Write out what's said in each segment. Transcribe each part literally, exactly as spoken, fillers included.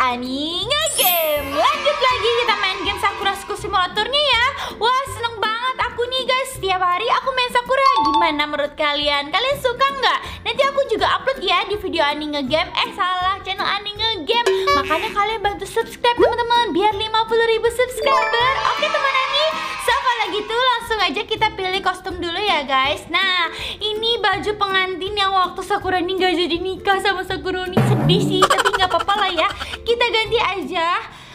Ani Ngegame. Lanjut lagi kita main game Sakura School Simulatornya ya. Wah, seneng banget aku nih guys. Setiap hari aku main Sakura. Gimana menurut kalian? Kalian suka nggak? Nanti aku juga upload ya di video Ani Ngegame. Eh salah, channel Ani Ngegame. Makanya kalian bantu subscribe teman-teman biar lima puluh ribu subscriber. Oke teman Ani. So kalau gitu langsung aja kita pilih kostum dulu ya guys. Nah, ini baju pengantin yang waktu Sakura nih nggak jadi nikah sama Sakura nih. Sedih sih, tapi nggak apa-apa lah ya. Kita ganti aja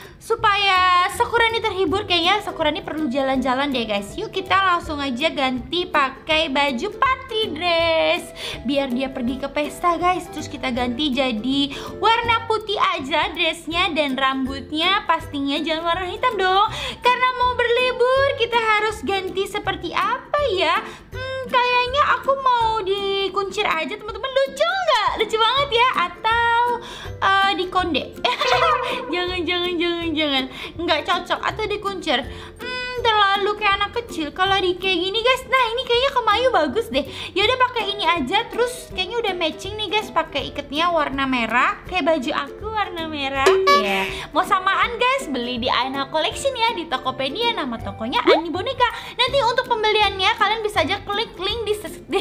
supaya Sakura nih terhibur. Kayaknya Sakura nih perlu jalan-jalan deh guys. Yuk kita langsung aja ganti pakai baju party dress biar dia pergi ke pesta guys. Terus kita ganti jadi warna putih aja dressnya, dan rambutnya pastinya jangan warna hitam dong, karena mau berlibur. Kita harus ganti seperti apa ya? Hmm, kayaknya aku mau dikuncir aja teman-teman. Lucu nggak? Lucu banget ya. Atau uh, dikonde? Jangan, jangan, jangan, jangan. Nggak cocok. Atau dikuncir? Hmm, terlalu kayak anak kecil. Kalau di kayak gini guys, nah ini kayaknya kemayu bagus deh. Ya udah pakai ini aja. Terus kayaknya udah matching nih guys. Pakai ikatnya warna merah, kayak baju aku warna merah. Ya, yeah. Mau samaan guys, beli di Aina Collection ya, di Tokopedia. Nama tokonya Ani Boneka. Nanti untuk pembeliannya kalian bisa aja klik link di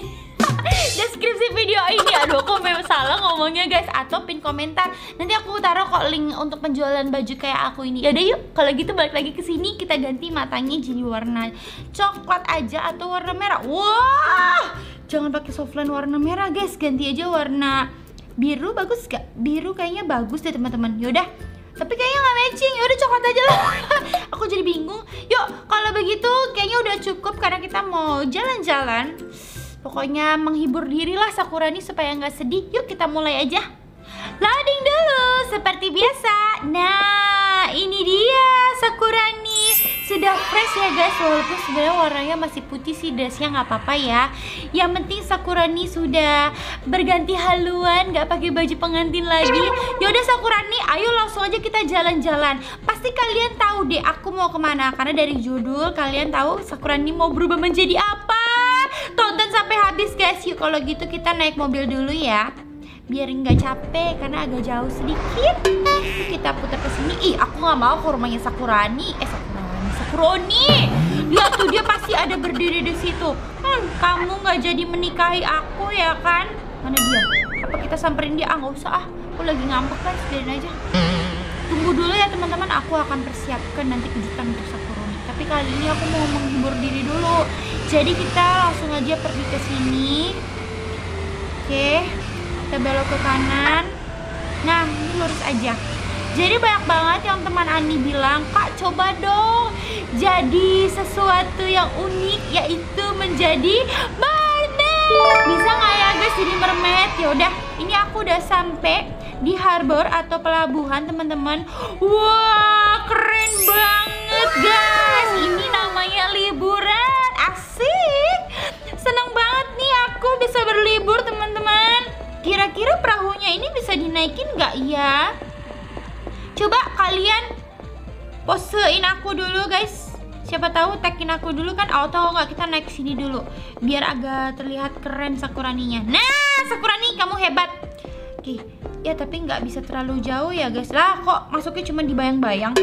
deskripsi video ini. Aduh, aku memang salah ngomongnya guys. Atau pin komentar. Nanti aku taruh kok link untuk penjualan baju kayak aku ini. Yaudah yuk, kalau gitu balik lagi ke sini. Kita ganti matanya jadi warna coklat aja atau warna merah. Wah, jangan pakai softline warna merah guys. Ganti aja warna biru. Bagus gak? Biru kayaknya bagus deh teman-teman. Yaudah, tapi kayaknya nggak matching. Yaudah coklat aja lah. Aku jadi bingung. Yuk, kalau begitu kayaknya udah cukup karena kita mau jalan-jalan. Pokoknya menghibur diri lah Sakura nih supaya nggak sedih. Yuk kita mulai aja. Loading dulu seperti biasa. Nah, ini dia Sakura nih. Sudah fresh ya guys. Walaupun sebenarnya warnanya masih putih sih dressnya, nggak apa-apa ya. Yang penting Sakura nih sudah berganti haluan, nggak pakai baju pengantin lagi. Yaudah Sakura nih, ayo langsung aja kita jalan-jalan. Pasti kalian tahu deh aku mau kemana, karena dari judul kalian tahu Sakura nih mau berubah menjadi apa. Tonton sampai habis guys. Yuk kalau gitu kita naik mobil dulu ya, biar nggak capek karena agak jauh sedikit. Yuk kita putar ke sini. Ih, aku nggak mau ke rumahnya Sakurani. Eh Sakurani, Sakuroni. Lihat tuh dia pasti ada berdiri di situ. Hmm, kamu nggak jadi menikahi aku ya kan? Mana dia? Apa kita samperin dia? Ah nggak usah ah. Aku lagi ngambek kan, biarin aja. Tunggu dulu ya teman-teman. Aku akan persiapkan nanti kejutan untuk Sakuroni. Tapi kali ini aku mau menghibur diri dulu. Jadi kita langsung aja pergi ke sini. Oke, kita belok ke kanan. Nah, ini lurus aja. Jadi banyak banget yang teman Ani bilang, Kak coba dong jadi sesuatu yang unik, yaitu menjadi mermaid. Bisa nggak ya guys jadi mermaid? Ya udah, ini aku udah sampai di harbor atau pelabuhan teman-teman. Wah, keren banget guys. Ini namanya liburan. Asik. Seneng banget nih aku bisa berlibur teman-teman. Kira-kira perahunya ini bisa dinaikin nggak ya? Coba kalian posein aku dulu guys. Siapa tahu tagin aku dulu kan. Oh tahu nggak, kita naik sini dulu biar agak terlihat keren Sakuraninya. Nah Sakurani kamu hebat. Oke, ya tapi nggak bisa terlalu jauh ya guys. Lah kok masuknya cuma dibayang-bayang.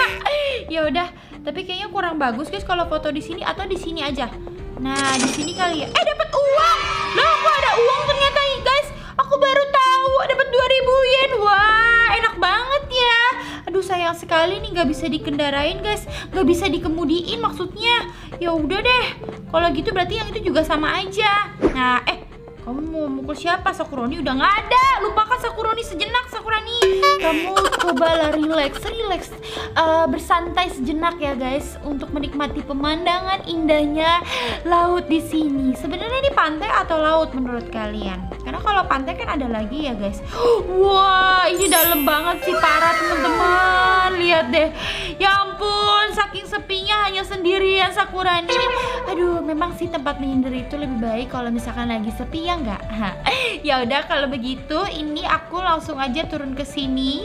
Ya udah, tapi kayaknya kurang bagus guys kalau foto di sini, atau di sini aja. Nah di sini kali ya. Eh dapat uang. Loh kok ada uang ternyata nih guys. Aku baru tahu dapat dua ribu yen. Wah enak banget ya. Aduh sayang sekali nih nggak bisa dikendarain guys, nggak bisa dikemudiin maksudnya. Ya udah deh. Kalau gitu berarti yang itu juga sama aja. Nah eh kamu mau mukul siapa? Sakuroni udah nggak ada. Lupakan Sakuroni sejenak Sakurani. Kamu cobalah relax, relax, uh, bersantai sejenak ya guys, untuk menikmati pemandangan indahnya laut di sini. Sebenarnya ini pantai atau laut menurut kalian? Karena kalau pantai kan ada lagi ya guys. Wah ini dalam banget sih, parah teman-teman. Lihat deh. Ya ampun, saking sepinya hanya sendirian Sakurani. Aduh, memang sih tempat menyendiri itu lebih baik kalau misalkan lagi sepi ya nggak? Ya udah kalau begitu ini aku langsung aja turun ke sini.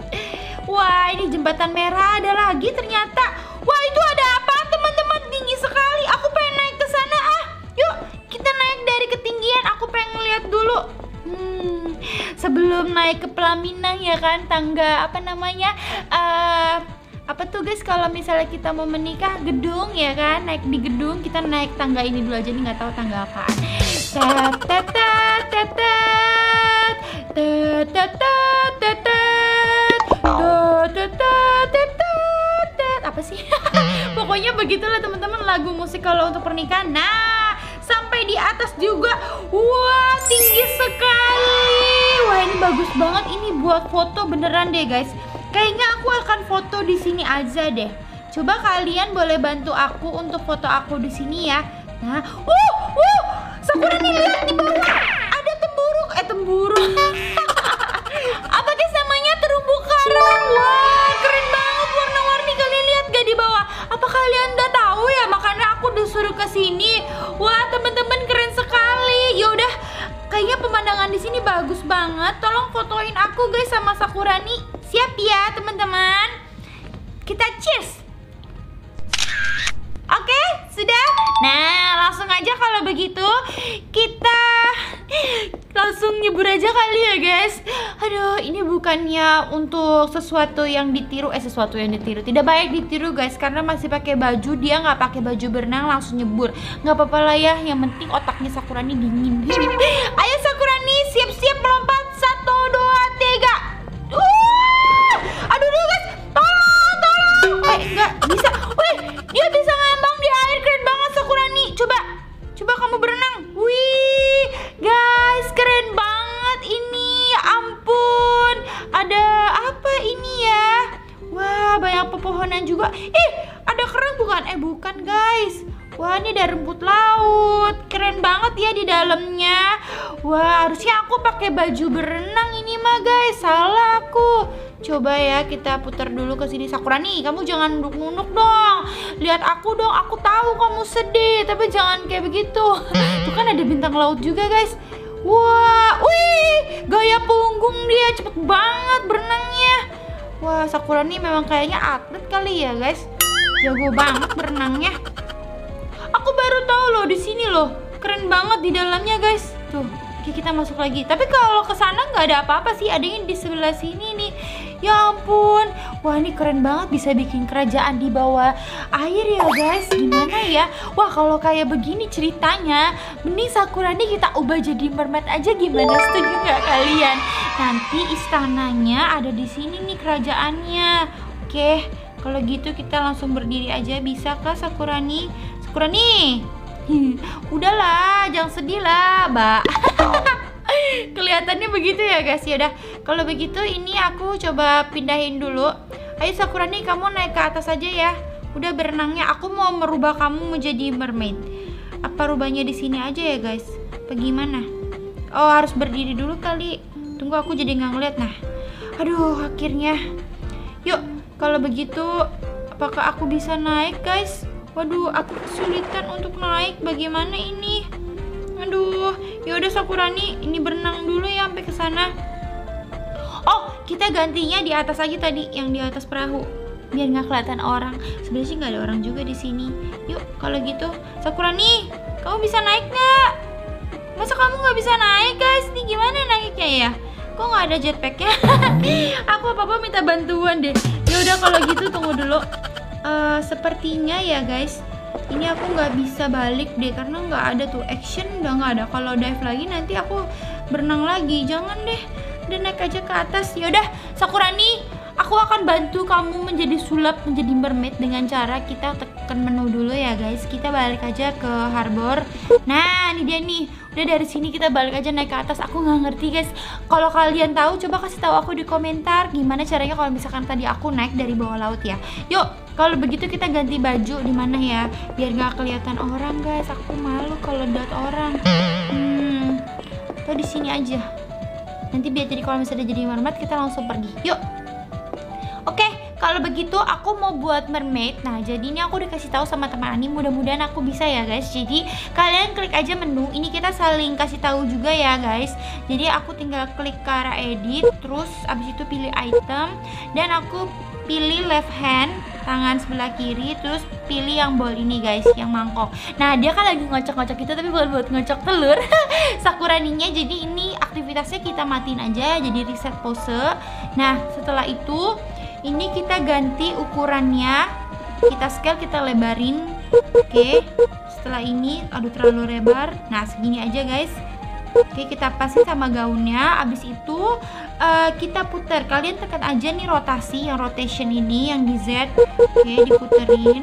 Wah ini jembatan merah ada lagi ternyata. Wah itu ada apa teman-teman? Tinggi sekali. Aku pengen naik ke sana ah. Yuk kita naik dari ketinggian. Aku pengen lihat dulu. Hmm, sebelum naik ke pelaminan ya kan, tangga apa namanya? Uh, apa tuh guys, kalau misalnya kita mau menikah, gedung ya kan, naik di gedung, kita naik tangga ini dulu aja nih, nggak tahu tangga apaan. Tet tet tet tet tet tet tet tet tet tet tet apa sih? Pokoknya begitulah teman-teman lagu musik kalau untuk pernikahan. Nah, sampai di atas juga, wah tinggi sekali. Wah ini bagus banget, ini buat foto beneran deh guys. Kayaknya aku akan foto di sini aja deh. Coba kalian boleh bantu aku untuk foto aku di sini ya. Nah, wuh, wuh, Sakura nih lihat di bawah ada temburuk, eh temburuk. Apa guys namanya, terumbu karang. Wah keren banget warna-warni, kalian lihat gak di bawah? Apa kalian udah tahu ya? Makanya aku disuruh ke sini. Wah teman-teman keren sekali. Yaudah, kayaknya pemandangan di sini bagus banget. Tolong fotoin aku guys sama Sakurani. Siap ya teman-teman. Kita cheers. Oke, sudah. Nah, langsung aja kalau begitu kita langsung nyebur aja kali ya guys. Aduh, ini bukannya untuk sesuatu yang ditiru, eh sesuatu yang ditiru. Tidak baik ditiru guys, karena masih pakai baju, dia nggak pakai baju berenang langsung nyebur. Nggak apa-apa lah ya, yang penting otaknya Sakurani dingin. Ayo Sakurani, siap-siap melompat. Satu, dua, tiga. Uh, aduh, aduh guys, tolong, tolong. Eh, nggak bisa. Wih, dia bisa ngambang di air, keren banget Sakurani. Coba, coba kamu berenang. Wih, guys, keren banget ini. Ya ampun, ada apa ini ya? Wah, banyak pepohonan juga. Ih, ada kerang bukan? Eh, bukan guys. Wah, ini ada rumput laut. Keren banget ya di dalamnya. Wah, harusnya aku pakai baju berenang ini mah guys. Salah aku. Coba ya kita putar dulu ke sini. Sakurani, kamu jangan nunduk-nunduk dong. Lihat aku dong. Aku tahu kamu sedih, tapi jangan kayak begitu. Tuh kan ada bintang laut juga guys. Wah, wih, gaya punggung dia cepet banget berenangnya. Wah, Sakurani memang kayaknya atlet kali ya guys. Jago banget berenangnya. Aku baru tahu loh di sini loh, keren banget di dalamnya guys. Tuh, oke kita masuk lagi. Tapi kalau ke sana nggak ada apa-apa sih, adanya di sebelah sini nih. Ya ampun, wah ini keren banget bisa bikin kerajaan di bawah air ya guys. Gimana ya? Wah kalau kayak begini ceritanya, mending Sakurani kita ubah jadi mermaid aja, gimana? Setuju nggak kalian? Nanti istananya ada di sini nih kerajaannya. Oke, kalau gitu kita langsung berdiri aja, bisa kah Sakurani? Sakurani, udahlah, jangan sedih lah, Mbak. Kelihatannya begitu ya guys. Ya udah, kalau begitu ini aku coba pindahin dulu. Ayo Sakurani, kamu naik ke atas aja ya. Udah berenangnya, aku mau merubah kamu menjadi mermaid. Apa rubahnya di sini aja ya guys? Bagaimana? Oh harus berdiri dulu kali. Tunggu aku jadi nggak ngeliat. Nah, aduh akhirnya. Yuk, kalau begitu, apakah aku bisa naik guys? Waduh, aku kesulitan untuk naik. Bagaimana ini? Aduh, ya udah Sakurani, ini berenang dulu ya sampai ke sana. Oh, kita gantinya di atas aja tadi, yang di atas perahu, biar nggak kelihatan orang. Sebenarnya sih nggak ada orang juga di sini. Yuk, kalau gitu, Sakurani, kamu bisa naik nggak? Masa kamu nggak bisa naik guys? Nih gimana naiknya ya? Kok nggak ada jetpacknya? Aku apa-apa minta bantuan deh. Ya udah kalau gitu tunggu dulu. Uh, sepertinya ya guys, ini aku nggak bisa balik deh karena nggak ada tuh action, udah nggak ada. Kalau dive lagi nanti aku berenang lagi. Jangan deh, udah naik aja ke atas. Yaudah Sakurani, aku akan bantu kamu menjadi sulap, menjadi mermaid dengan cara kita tekan menu dulu ya guys. Kita balik aja ke harbor. Nah ini dia nih, udah dari sini kita balik aja naik ke atas. Aku nggak ngerti guys. Kalau kalian tahu, coba kasih tahu aku di komentar gimana caranya kalau misalkan tadi aku naik dari bawah laut ya. Yuk, kalau begitu kita ganti baju di mana ya, biar nggak kelihatan orang guys. Aku malu kalau lihat orang. Hmm, atau di sini aja. Nanti biar jadi kalau misalnya jadi mermaid kita langsung pergi. Yuk. Oke, kalau begitu aku mau buat mermaid. Nah, jadi ini aku dikasih tahu sama teman Ani, mudah-mudahan aku bisa ya guys. Jadi kalian klik aja menu. Ini kita saling kasih tahu juga ya guys. Jadi aku tinggal klik ke arah edit, terus abis itu pilih item, dan aku pilih left hand, tangan sebelah kiri, terus pilih yang bowl ini guys, yang mangkok. Nah dia kan lagi ngocok-ngocok gitu, tapi bukan buat ngocok telur. Sakuraninya, jadi ini aktivitasnya kita matiin aja, jadi reset pose. Nah setelah itu ini kita ganti ukurannya, kita scale, kita lebarin. Oke, setelah ini aduh terlalu lebar, nah segini aja guys. Oke, kita pasin sama gaunnya. Abis itu uh, kita putar. Kalian tekan aja nih rotasi, yang rotation ini, yang di Z. Oke, diputerin.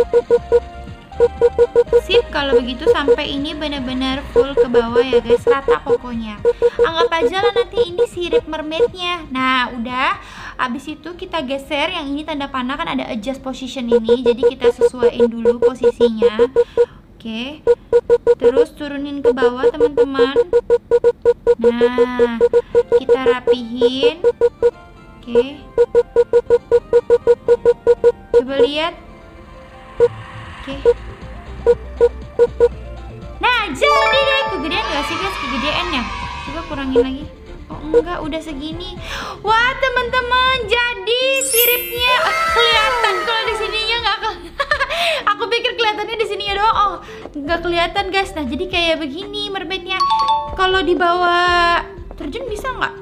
Sip, kalau begitu sampai ini benar-benar full ke bawah ya guys, rata pokoknya. Anggap aja lah nanti ini sirip mermaidnya. Nah udah, abis itu kita geser yang ini tanda panah, kan ada adjust position ini, jadi kita sesuaiin dulu posisinya. Oke, terus turunin ke bawah teman-teman. Nah kita rapihin. Oke, coba lihat. Oke, nah jadi deh. Kegedean gak sih guys? Kegedean ya? Coba kurangin lagi. Oh enggak, udah segini. Wah teman-teman, jadi siripnya uh, kelihatan. Kalau di sininya nggak kelihatan. Aku pikir kelihatannya di sininya doang. Oh nggak kelihatan guys. Nah jadi kayak begini mermaidnya. Kalau dibawa terjun bisa nggak?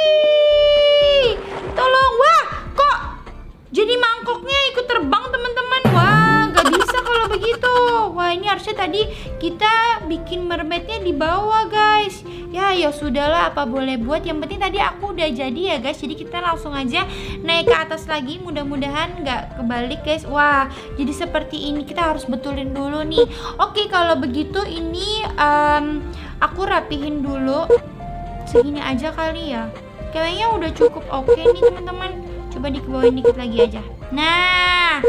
Wih, tolong. Wah kok jadi mangkoknya ikut terbang teman-teman. Wah nggak bisa kalau begitu. Wah ini harusnya tadi kita bikin mermaidnya di bawah guys. Ya ya sudahlah, apa boleh buat. Yang penting tadi aku udah jadi ya guys. Jadi kita langsung aja naik ke atas lagi. Mudah-mudahan nggak kebalik guys. Wah jadi seperti ini. Kita harus betulin dulu nih. Oke kalau begitu ini um, aku rapihin dulu. Segini aja kali ya. Kayaknya udah cukup oke nih teman-teman. Coba dikebawain dikit lagi aja. Nah,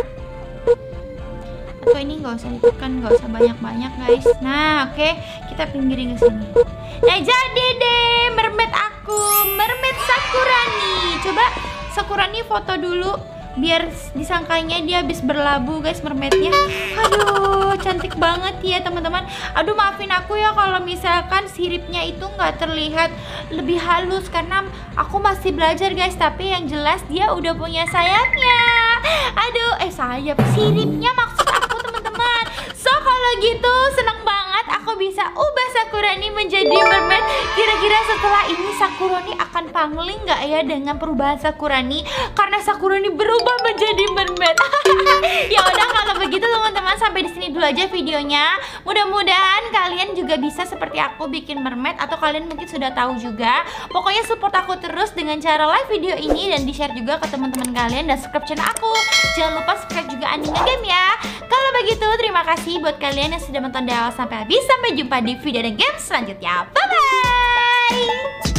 atau ini nggak usah ditekan, nggak usah banyak-banyak guys. Nah oke, kita pinggirin ke sini. Nah jadi deh mermaid aku, mermaid Sakurani. Coba Sakurani foto dulu biar disangkanya dia habis berlabuh guys mermaidnya. Aduh cantik banget ya teman-teman. Aduh maafin aku ya kalau misalkan siripnya itu nggak terlihat lebih halus, karena aku masih belajar guys. Tapi yang jelas dia udah punya sayapnya. Aduh eh sayap, siripnya maksud aku teman-teman. So kalau gitu seneng banget aku bisa ubah Sakurani menjadi mermaid. Kira-kira setelah ini Sakurani akan pangling nggak ya dengan perubahan Sakurani? Karena Sakurani berubah menjadi mermaid. Ya udah kalau begitu teman-teman, sampai di sini dulu aja videonya. Mudah-mudahan kalian juga bisa seperti aku bikin mermaid, atau kalian mungkin sudah tahu juga. Pokoknya support aku terus dengan cara like video ini dan di-share juga ke teman-teman kalian, dan subscribe channel aku. Jangan lupa subscribe juga Anime Game ya. Kalau begitu terima kasih buat kalian yang sudah menonton dari awal sampai habis. Sampai jumpa di video dan game selanjutnya. Bye bye.